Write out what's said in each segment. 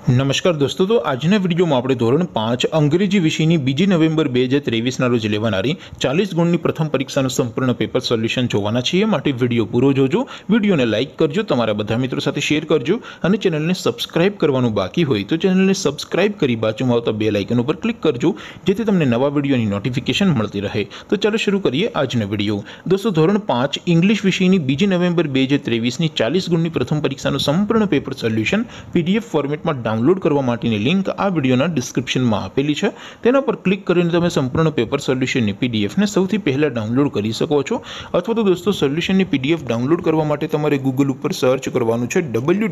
नमस्कार दोस्तों, तो आज विडियो में આપણે ધોરણ 5 અંગ્રેજી વિષયની 2 નવેમ્બર 2023 રોજ લેવાનારી 40 ગુણની પ્રથમ પરીક્ષાનું સંપૂર્ણ પેપર સોલ્યુશન જોવાના છીએ। માટે વિડિયો પૂરો જોજો, વિડિયોને લાઈક કરજો, તમારા બધા મિત્રો સાથે શેર કરજો અને ચેનલને સબસ્ક્રાઇબ કરવાનું બાકી હોય તો ચેનલને સબસ્ક્રાઇબ કરી બાજુમાં આવતા બેલ આઇકન ઉપર ક્લિક કરજો જેથી તમને નવા વિડિયોની નોટિફિકેશન મળતી રહે। તો ચાલો શરૂ કરીએ આજનો વિડિયો। દોસ્તો, ધોરણ 5 ઇંગ્લિશ વિષયની 2 નવેમ્બર 2023ની 40 ગુણની પ્રથમ પરીક્ષાનું સંપૂર્ણ પેપર સોલ્યુશન પીડીએફ ફોર્મેટમાં डाउनलॉड करवा माटेनी लिंक आ विडियोना डिस्क्रिप्शन में आपेली है। तेना पर क्लिक करीने तमे संपूर्ण पेपर सोल्यूशन पीडीएफ ने सौथी पहला डाउनलॉड करी सको छो। अथवा तो दोस्तों सोल्यूशन पीडीएफ डाउनलॉड करवा माटे तमारे गूगल पर सर्च करवानुं छे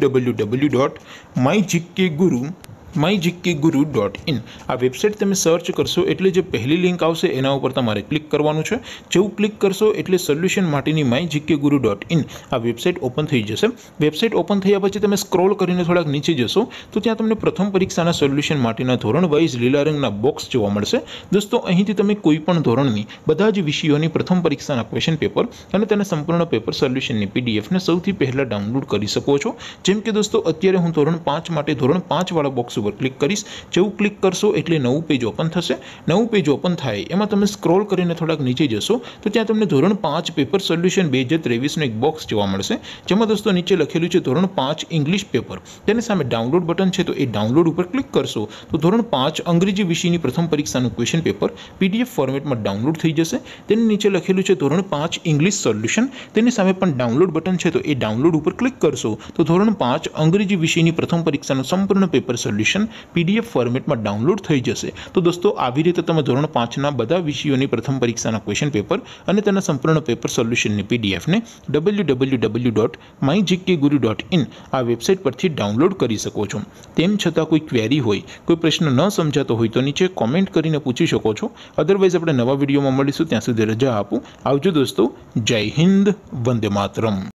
www.mygkguru.in। आ वेबसाइट तमे सर्च करशो एटले जे पहली लिंक आवशे एना उपर तमारे क्लिक करवानुं छे। जेवुं क्लिक करशो एटले सोल्यूशन माटेनी mygkguru.in आ वेबसाइट ओपन थई जशे। वेबसाइट ओपन थया पछी तमे स्क्रॉल करीने थोड़ाक नीचे जशो तो त्यां तमने प्रथम परीक्षाना सोल्यूशन माटेना धोरण वाइज लीला रंगना बॉक्स जोवा मळशे। दोस्तों, અહીંથી તમે કોઈપણ ધોરણની બધા જ વિષયોની પ્રથમ પરીક્ષાના ક્વેશ્ચન પેપર અને તેના સંપૂર્ણ પેપર સોલ્યુશનની પીડીએફ ને સૌથી પહેલા ડાઉનલોડ કરી શકો છો। જેમ કે દોસ્તો, અત્યારે હું ધોરણ 5 માટે ધોરણ 5 વાળા બોક્સ पर क्लिक करीश। जेवुं क्लिक करशो एटले नवुं पेज ओपन थशे। नवुं पेज ओपन थाय एमां तमे स्क्रॉल करीने थोड़ाक नीचे जशो तो त्यां तमने धोरण 5 पेपर सोल्यूशन 2023 नो एक बॉक्स जोवा मळशे। जेमां दोस्तों नीचे लखेलुं छे धोरण 5 इंग्लिश पेपर, तेनी सामे डाउनलॉड बटन छे तो ए डाउनलॉड पर क्लिक करशो तो धोरण 5 अंग्रेजी विषयनी प्रथम परीक्षानुं क्वेश्चन पेपर पीडीएफ फॉर्मेट में डाउनलॉड थई जशे। तेनी नीचे लखेलुं छे धोरण 5 इंग्लिश सोल्यूशन, तेनी सामे पण डाउनलॉड बटन छे तो ए डाउनलॉड पर क्लिक करशो तो धोरण 5 अंग्रेजी विषयनी प्रथम परीक्षानुं संपूर्ण पेपर सोल्यूशन पीडीएफ फॉर्मेट में डाउनलॉड थई जशे। तो दोस्तों, આવી રીતે તમે ધોરણ 5 ના બધા વિષયોની પ્રથમ પરીક્ષાના ક્વેશ્ચન પેપર અને તેના સંપૂર્ણ પેપર સોલ્યુશનની પીડીએફ ને www.mygkguru.in આ વેબસાઇટ પરથી ડાઉનલોડ કરી શકો છો। તેમ છતાં કોઈ ક્વેરી હોય, કોઈ પ્રશ્ન ન સમજાતો હોય તો નીચે કોમેન્ટ કરીને પૂછી શકો છો। અધરવાઇઝ આપણે નવા વિડીયોમાં મળીશું, ત્યાં સુધી રજા આપું। આવજો દોસ્તો, જય હિન્દ, વંદે માતરમ।